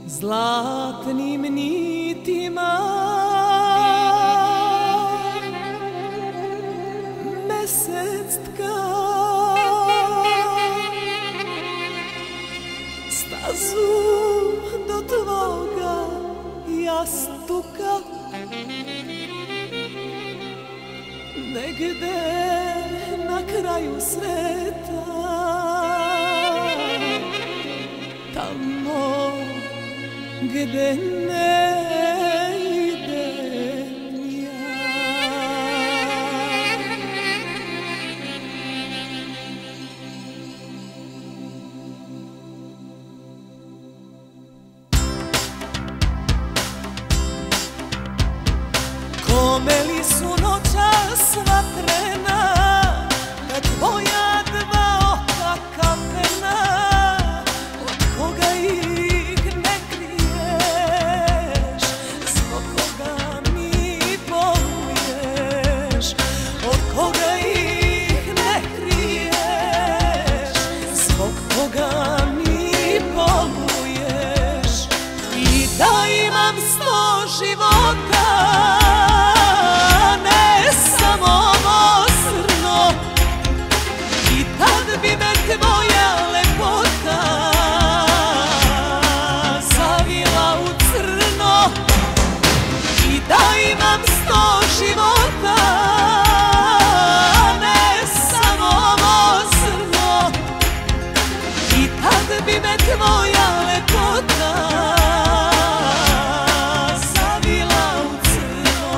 zlatnim nitima mesec tka stazu do tvoga jastuka, negde na kraju sveta, tamo gde ne idem ja. Kome li su noćas vatrena, kad tvoja dva oka kapena, od koga ih ne kriješ, zbog koga mi boluješ, od koga ih ne kriješ, zbog koga mi boluješ. I da imam 100 života, bi me tvoja lepota zavila u crno. I da imam 100 života, ne samo ovo zrno, i tad bi me tvoja lepota zavila u crno.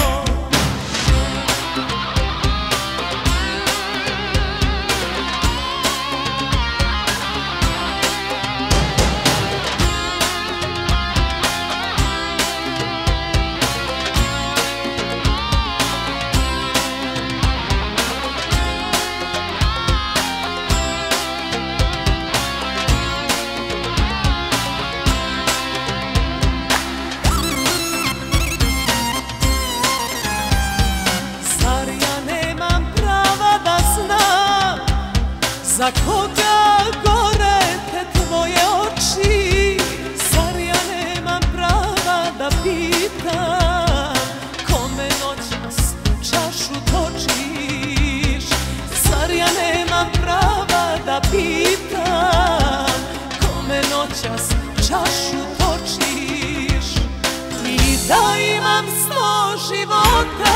Za koga gore te tvoje oči, zar ja nemam prava da pitam kome noćas čašu točiš? Zar ja nemam prava da pitam kome noćas čašu točiš? I da imam 100 života,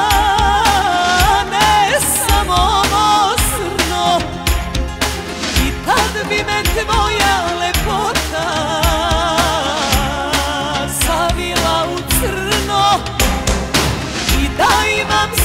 ne samo ovo zrno, tad bi me tvoja lepota zavila u crno. I da imam